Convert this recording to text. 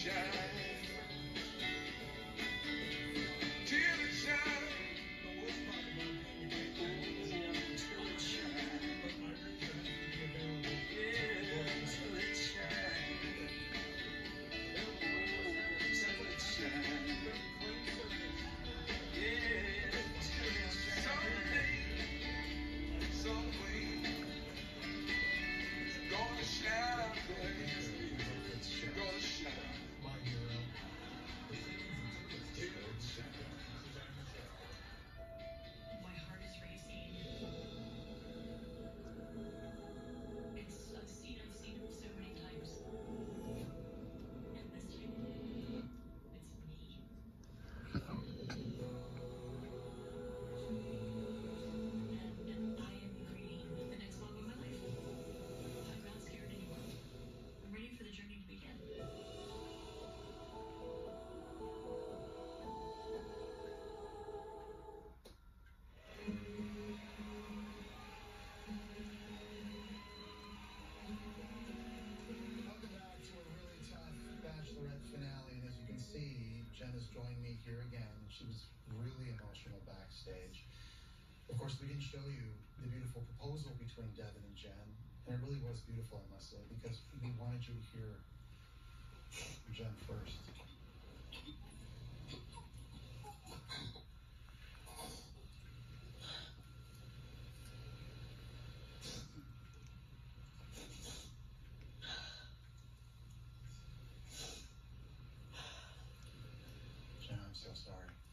My heart is racing. It's a scene I've seen so many times. And this time, it's me. And I am creating the next song in my life. I'm not scared anymore. I'm ready for the journey to begin. Welcome back to a really tough Bachelorette finale, and as you can see, Jen has joined me here again. She was really emotional backstage. Of course, we didn't show you the beautiful proposal between Devin and Jen, and it really was beautiful, I must say, because we wanted you to hear Jen first. Jen, I'm so sorry.